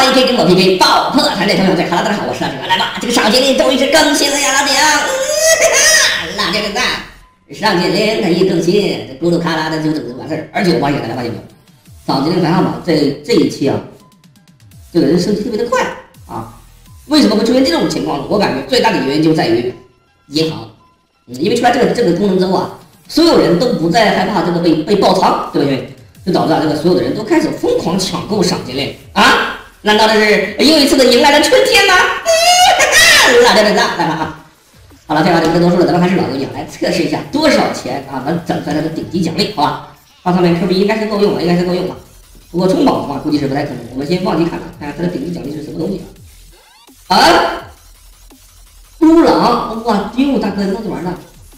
话1K 跟我 PK 爆破团队成员队，哈喽，大家好，我是辣椒，来吧，这个上精灵终于是更新了呀，辣椒，辣椒的赞，上精灵它一更新，这咕噜咔啦的就整个完事儿，而且我发现大家发现没有，上精灵排行榜这一期啊，这个人升级特别的快啊，为什么会出现这种情况呢？我感觉最大的原因就在于银行，因为出来这个功能之后啊，所有人都不再害怕这个被爆仓，对不对？就导致这个所有的人都开始疯狂抢购赏金链啊！难道这是又一次的迎来了春天吗？辣椒的赞，来吧啊！好了，废话就不多说了，咱们开始老规矩，来测试一下多少钱啊能整出来它的顶级奖励，好吧？它上面 Q 币应该是够用了，应该是够用了。不过冲榜的话，估计是不太可能。我们先忘记看了，看看它的顶级奖励是什么东西啊？啊！布朗，哇丢，大哥你怎么玩的？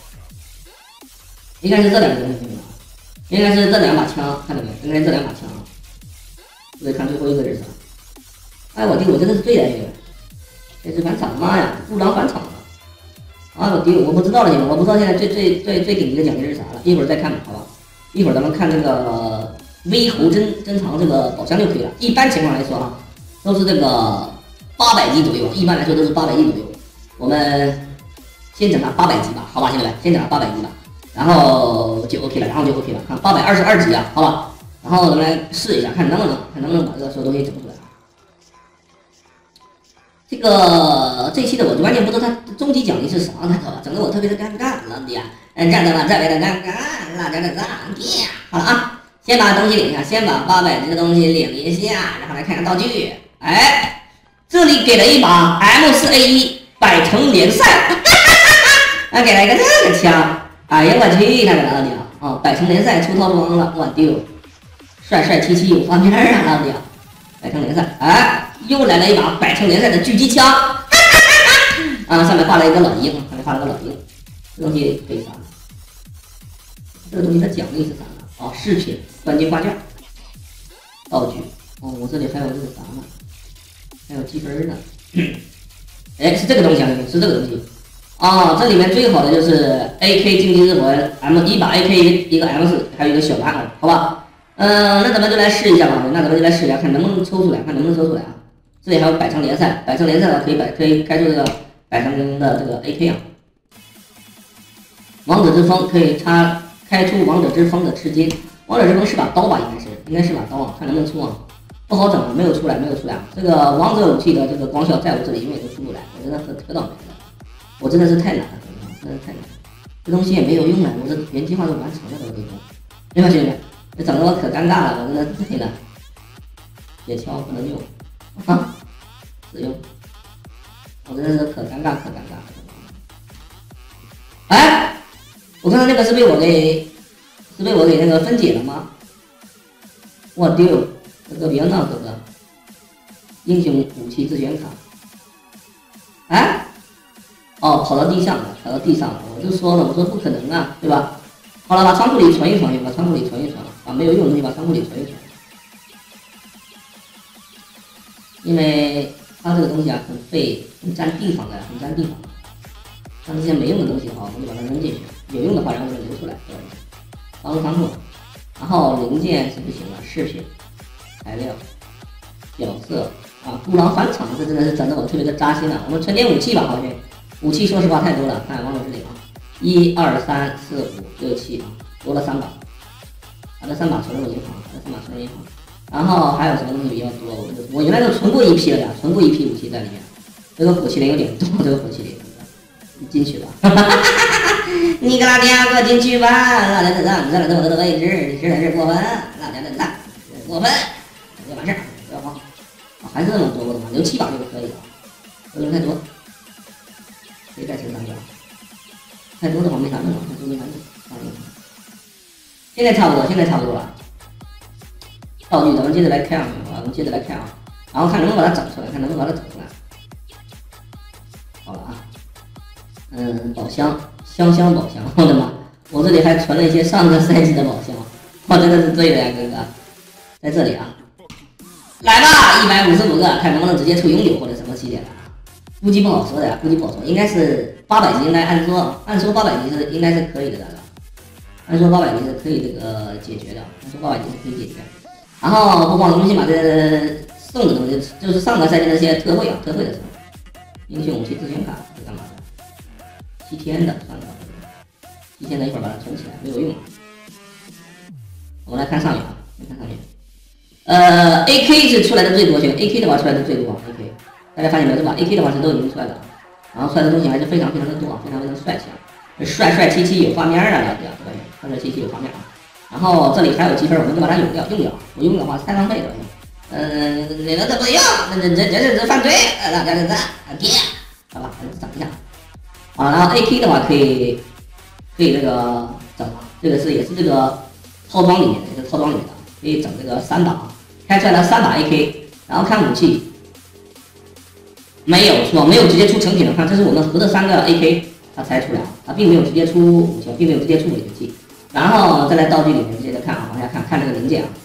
应该是这两个东西。应该是这两把枪，看到没有？应该是这两把枪。我得看最后一个是啥。哎，我弟，我真的是对的这个，这是返场，妈呀，布朗返场了！啊，我弟，我不知道了，你们，我不知道现在最顶级的奖励是啥了，一会儿再看吧，好吧？一会儿咱们看这个微猴珍藏这个宝箱就可以了。一般情况来说啊，都是这个800级左右，一般来说都是800级左右。我们先整它800级吧，好吧，兄弟们，先整它800级吧。然后就 OK 了，看822级啊，好吧，然后咱们来试一下，看能不能把这个所有东西整出来。这一期的我就完全不知道它终极奖励是啥，他知道吧？整得我特别的尴尬，老弟啊，站得吧，特别的尴尬，辣椒的赞，好了啊，先把东西领一下，先把800级的东西领一下，然后来看看道具，哎，这里给了一把 M4A1 百城联赛，给了一个这个枪。哎呀我去，他个老弟啊！百城联赛出套装了，我丢，帅气有画面啊，老弟啊！百城联赛，哎，又来了一把百城联赛的狙击枪，啊，上面画了一个老鹰，这东西可以啥？这个东西的奖励是啥呢？哦，饰品、冠军画卷、道具。哦，我这里还有这个啥呢？还有积分呢。哎，是这个东西啊，是这个东西。啊，这里面最好的就是 AK 竞技日魂 M 一把 AK 一个 M4，还有一个小蓝偶，好吧？那咱们就来试一下吧，看能不能抽出来，啊！这里还有百城联赛的可以开出这个百城的这个 AK 啊。王者之风可以开出王者之风的吃鸡，王者之风是把刀吧？应该是把刀啊，看能不能出啊？不好整，没有出来啊！这个王者武器的这个光效在我这里永远都出不来，我真的可倒霉了。我真的是太难了，这东西也没有用了，我这原计划都完成了，我跟你说，对吧，兄弟们？这整得我可尴尬了，我真的醉了。铁锹不能用，啊，使用，我真的是可尴尬。哎，我看到那个是被我给那个分解了吗？我丢，哥哥别闹，哥哥，英雄武器自选卡，哎。哦，跑到地上了，我就说了，我说不可能啊，对吧？好了，把仓库里存一存，把没有用的东西把仓库里存一存，因为它这个东西啊很费，很占地方。像这些没用的东西的话，我们就把它扔进去；有用的话，然后就留出来，对吧？帮仓库，然后零件是不行了，饰品、材料、角色啊，孤狼返场，这真的是整得我特别的扎心了。我们存点武器吧，好像。武器说实话太多了，看王者之力啊，1、2、3、4、5、6、7啊，多了3把，把这3把存入银行，然后还有什么东西比较多？我原来都存过一批了呀，存过一批武器在里面。这个火麒麟有点多，你进去吧，你个老娘给我进去吧！辣椒的赞，你占了这么多的位置，你实在是过分！辣椒的赞，过分！就完事儿，不要慌，还是这么多的嘛，留7把就可以了，不能太多。谁再清3个？太多的话没啥用了，现在差不多了。道具咱们接着来开啊，然后看能不能把它整出来，好了啊，宝箱，香宝箱，我的妈！我这里还存了一些上个赛季的宝箱，我真的是醉了呀，哥哥，在这里啊，来吧，155个，看能不能直接出永久或者什么系列的。估计不好说，应该是800级，应该按说800级是应该是可以的，按说800级是可以这个解决的，然后不光东西把这送的东西，就是上个赛季那些特惠的时候，英雄武器自选卡是干嘛的？7天的，算了，7天的一会儿把它存起来，没有用。我们来看上面啊，看上面。AK 是出来的最多，选 AK 的话出来的最多 ，AK， 大家发现没有对吧 ？AK 的话是都已经出来了，然后出来的东西还是非常的多，非常的帅气啊，帅气有画面啊，了解，对，帅气有画面啊。然后这里还有积分，我们就把它用掉，不用的话太浪费了。你们这不用，这是犯罪，大家这别，好吧，整一下啊。然后 AK 的话可以这个整，这个也是这个套装里面的，可以整这个3把，开出来了3把 AK， 然后看武器，没有直接出成品的，看这是我们合的3个 AK， 它才出来，它并没有直接出武器，并没有直接出武器。然后再来道具里面接着看啊，往下看这个零件啊，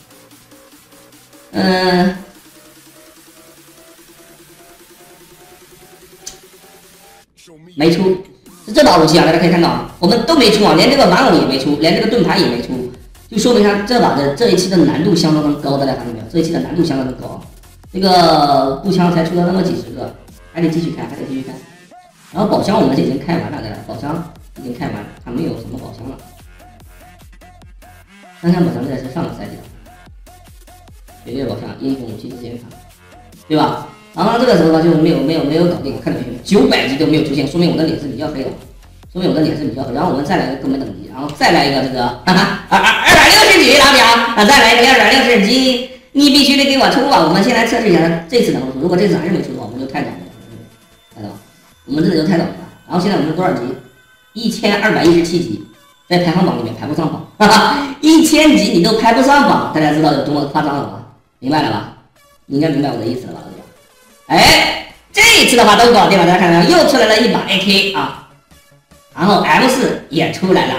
没出，是这把武器啊，大家可以看到啊，我们都没出啊，连这个玩偶也没出，连这个盾牌也没出，就说明它这一期的难度相当的高，大家看到没有？这一期的难度相当的高，这个步枪才出了那么几十个，还得继续开。然后宝箱我们已经开完了，大家，宝箱已经开完了，它没有什么宝箱了。3箱宝箱这是上个赛季的，血月宝箱、英雄武器自选卡，对吧？然后这个时候呢，就是没有搞定，看到没有？900级都没有出现，说明我的脸是比较黑的，然后我们再来一个更本等级，然后再来一个这个260级老表，再来一个260级，你必须得给我出啊！我们先来测试一下这次能不能出，如果这次还是没出的话，我们就太倒霉了，看到吧？我们真的就太倒霉了。然后现在我们是多少级？1217级。在排行榜里面排不上榜，1000级你都排不上榜，大家知道有多么夸张了吧？明白了吧？你应该明白我的意思了吧？这一次的话都搞定了，大家看到又出来了一把 AK 啊，然后 M4 也出来了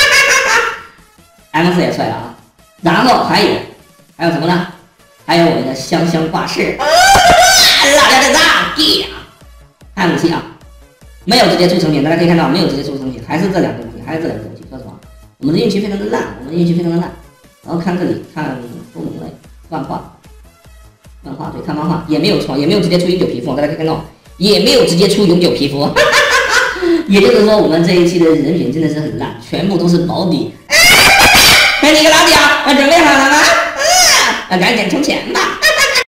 ，M4 也出来了啊，然后还有什么呢？还有我们的香挂饰，辣椒的炸地啊！看武器啊，没有直接出成品，大家可以看到没有直接出成品，还是这两个武器，说实话，我们的运气非常的烂，然后看这里，看多蒙类漫画，对，看漫画也没有直接出永久皮肤，大家可以看到也没有直接出永久皮肤，也就是说我们这一期的人品真的是很烂，全部都是保底。你个老屌，准备好了吗？赶紧充钱吧！